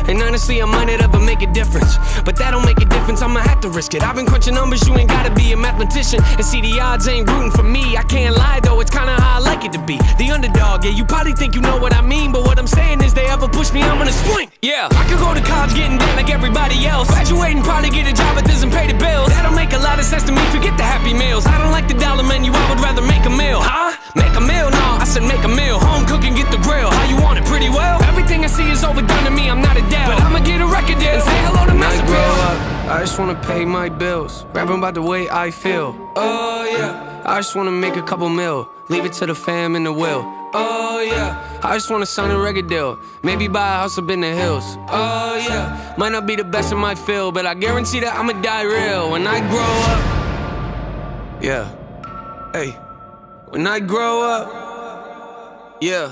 And honestly, I might not ever make a difference, but that don't make a difference, I'ma have to risk it. I've been crunching numbers, you ain't gotta be a mathematician. And see, the odds ain't rooting for me. I can't lie though, it's kinda how I like it to be. The underdog, yeah, you probably think you know what I mean, but what I'm saying is they ever push me, I'm gonna swing. Yeah, I could go to college getting down like everybody else, graduate and probably get a job that doesn't pay the bills. That'll make a lot of sense to me, forget the Happy Meals. I don't like the dollar menu, I would rather make a meal. Huh? Make a meal? No, I said make a meal. Home cooking, get the grill. How you want it? Pretty well. Everything I see is overdone to me, I'm not a dad, but I'ma get a record deal and say hello to Master Bill. When I grow up, I just wanna pay my bills, rapping about the way I feel. Oh yeah, I just wanna make a couple mil, leave it to the fam and the will. Oh yeah, I just wanna sign a record deal, maybe buy a house up in the hills. Oh yeah, might not be the best in my field, but I guarantee that I'ma die real when I grow up. Yeah, hey, when I grow up. Yeah,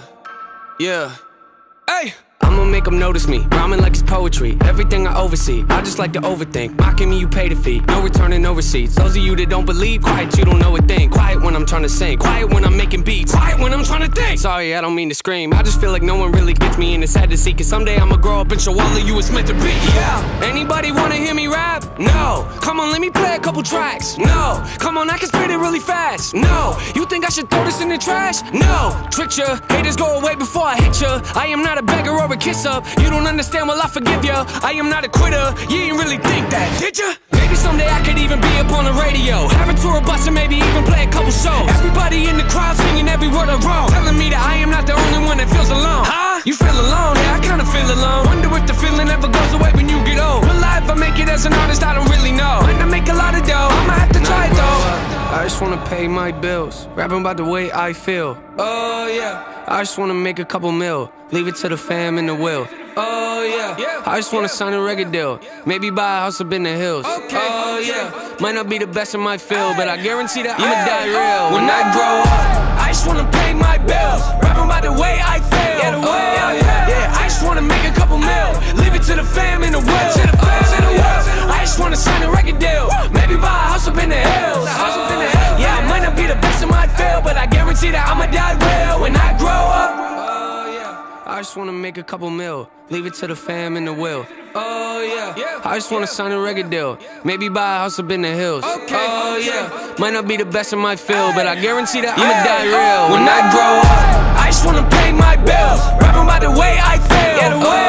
hey, I'ma make them notice me, rhyming like it's poetry. Everything I oversee, I just like to overthink. Mocking me, you pay the fee, no return and no receipts. Those of you that don't believe, quiet, you don't know a thing. Quiet when I'm trying to sing, quiet when I'm making beats, quiet when I'm trying to think. Sorry, I don't mean to scream, I just feel like no one really gets me, and it's sad to see, cause someday I'ma grow up and show all of you it's meant to be. Yeah, anybody wanna hear me rap? No. Come on, let me play a couple tracks. No. Come on, I can spit it really fast. No. You think I should throw this in the trash? No. Tricked ya, haters go away before I hit ya. I am not a beggar or a kiss up. You don't understand, well I forgive ya. I am not a quitter, you ain't really think that, did ya? Maybe someday I could even be up on the radio, have a tour bus and maybe even play a couple shows. Everybody in the crowd singing every word I wrote, telling me that I am not the only one that feels alone. Huh? You feel alone? Yeah, I kinda feel alone. Wonder if the feeling ever goes away when you get old. Will I ever make it as an artist? I don't really know. Might not make a lot of dough, I'ma have to try it though. I just wanna pay my bills, rapping about the way I feel. Oh yeah, I just wanna make a couple mil, leave it to the fam and the will. Oh yeah, I just wanna sign a record deal, maybe buy a house up in the hills. Oh yeah, might not be the best in my field, but I guarantee that I'ma die real when I grow up. I just wanna pay my bills, rapping about the way I feel. Yeah, I just wanna make a couple mil, leave it to the fam and the will. I just wanna sign a record deal, maybe buy a house up in the hills. Yeah, I might not be the best in my field, but I guarantee that I'ma die real when I grow up. I just wanna make a couple mil, leave it to the fam and the will. Oh yeah, I just wanna sign a record deal, maybe buy a house up in the hills. Oh yeah, might not be the best in my field, but I guarantee that I'ma die real when I grow up. I just wanna pay my bills, rapping about the way I feel.